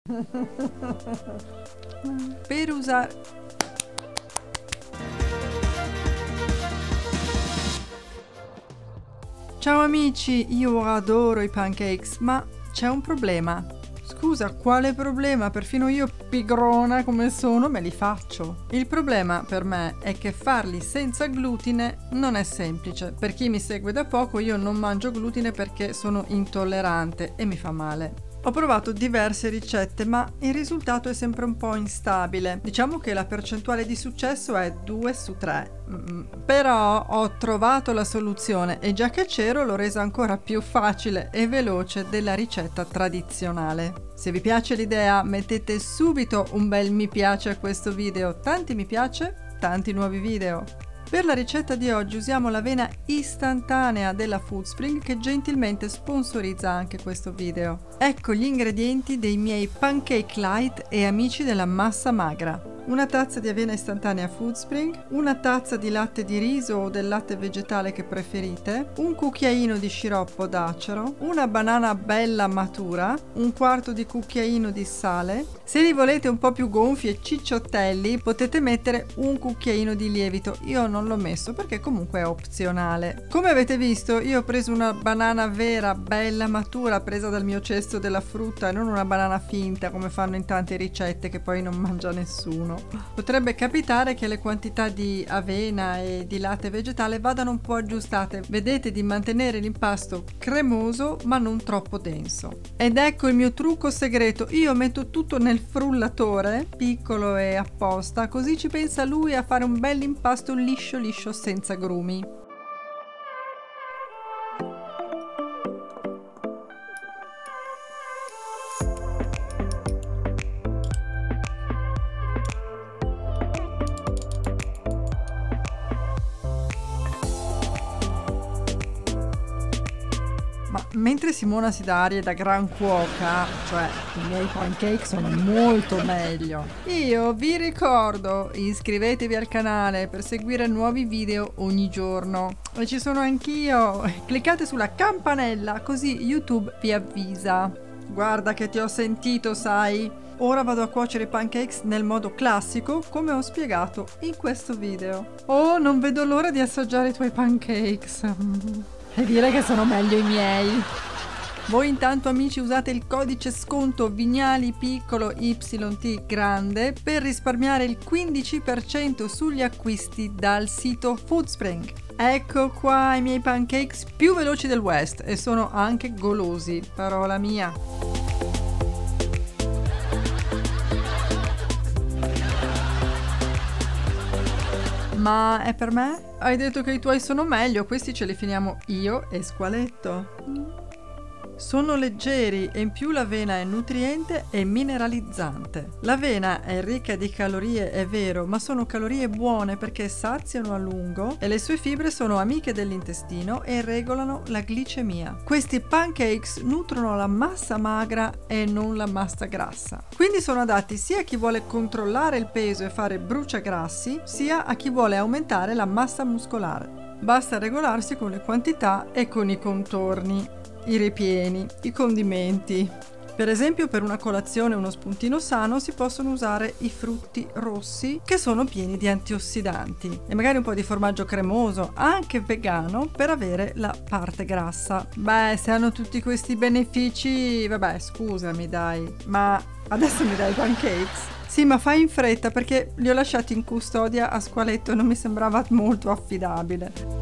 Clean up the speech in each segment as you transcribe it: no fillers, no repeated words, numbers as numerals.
Per usare... Ciao amici, io adoro i pancakes, ma c'è un problema. Scusa, quale problema? Perfino io, pigrona come sono, me li faccio. Il problema per me è che farli senza glutine non è semplice. Per chi mi segue da poco, io non mangio glutine perché sono intollerante e mi fa male. Ho provato diverse ricette, ma il risultato è sempre un po' instabile. Diciamo che la percentuale di successo è 2 su 3. Però ho trovato la soluzione e già che c'ero l'ho resa ancora più facile e veloce della ricetta tradizionale. Se vi piace l'idea, mettete subito un bel mi piace a questo video. Tanti mi piace, tanti nuovi video. Per la ricetta di oggi usiamo l'avena istantanea della Foodspring che gentilmente sponsorizza anche questo video. Ecco gli ingredienti dei miei pancake light e amici della massa magra. Una tazza di avena istantanea Foodspring, una tazza di latte di riso o del latte vegetale che preferite, un cucchiaino di sciroppo d'acero, una banana bella matura, un quarto di cucchiaino di sale. Se li volete un po' più gonfi e cicciottelli potete mettere un cucchiaino di lievito, io non l'ho messo perché comunque è opzionale. Come avete visto io ho preso una banana vera, bella matura, presa dal mio cesto della frutta e non una banana finta come fanno in tante ricette che poi non mangia nessuno. Potrebbe capitare che le quantità di avena e di latte vegetale vadano un po' aggiustate. Vedete di mantenere l'impasto cremoso ma non troppo denso. Ed ecco il mio trucco segreto, io metto tutto nel frullatore, piccolo e apposta, così ci pensa lui a fare un bel impasto liscio liscio senza grumi. Ma mentre Simona si dà arie da gran cuoca, cioè i miei pancake sono molto meglio, io vi ricordo, iscrivetevi al canale per seguire nuovi video ogni giorno. E ci sono anch'io, cliccate sulla campanella così YouTube vi avvisa. Guarda che ti ho sentito, sai? Ora vado a cuocere i pancakes nel modo classico, come ho spiegato in questo video. Oh, non vedo l'ora di assaggiare i tuoi pancakes. E dire che sono meglio i miei. Voi intanto amici usate il codice sconto Vignali piccolo YT grande per risparmiare il 15% sugli acquisti dal sito Foodspring. Ecco qua i miei pancakes più veloci del West e sono anche golosi, parola mia. Ma è per me? Hai detto che i tuoi sono meglio, questi ce li finiamo io e Squaletto. Sono leggeri e in più l'avena è nutriente e mineralizzante. L'avena è ricca di calorie, è vero, ma sono calorie buone perché saziano a lungo e le sue fibre sono amiche dell'intestino e regolano la glicemia. Questi pancakes nutrono la massa magra e non la massa grassa. Quindi sono adatti sia a chi vuole controllare il peso e fare bruciagrassi, sia a chi vuole aumentare la massa muscolare. Basta regolarsi con le quantità e con i contorni. I ripieni, i condimenti. Per esempio per una colazione uno spuntino sano si possono usare i frutti rossi che sono pieni di antiossidanti e magari un po' di formaggio cremoso, anche vegano, per avere la parte grassa. Beh, se hanno tutti questi benefici, vabbè, scusami dai, ma adesso mi dai i pancakes? Sì, ma fai in fretta perché li ho lasciati in custodia a Squaletto e non mi sembrava molto affidabile.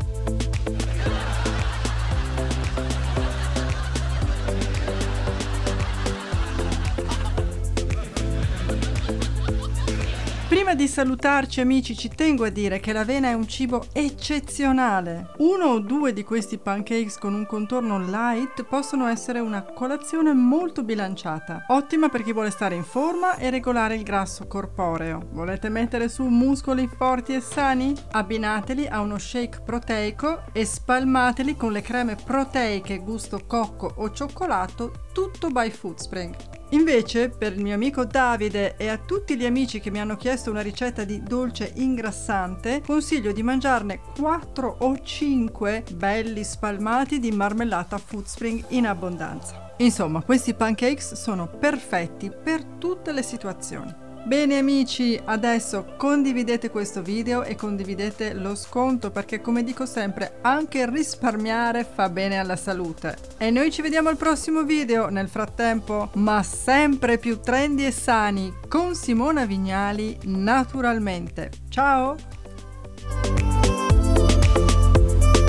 Prima di salutarci amici ci tengo a dire che l'avena è un cibo eccezionale. Uno o due di questi pancakes con un contorno light possono essere una colazione molto bilanciata, ottima per chi vuole stare in forma e regolare il grasso corporeo. Volete mettere su muscoli forti e sani? Abbinateli a uno shake proteico e spalmateli con le creme proteiche gusto cocco o cioccolato, tutto by Foodspring. Invece, per il mio amico Davide e a tutti gli amici che mi hanno chiesto una ricetta di dolce ingrassante, consiglio di mangiarne 4 o 5 belli spalmati di marmellata Foodspring in abbondanza. Insomma, questi pancakes sono perfetti per tutte le situazioni. Bene amici, adesso condividete questo video e condividete lo sconto perché, come dico sempre, anche risparmiare fa bene alla salute. E noi ci vediamo al prossimo video. Nel frattempo, ma sempre più trendy e sani con Simona Vignali, naturalmente. Ciao!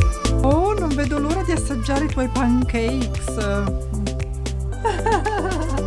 Oh, non vedo l'ora di assaggiare i tuoi pancakes!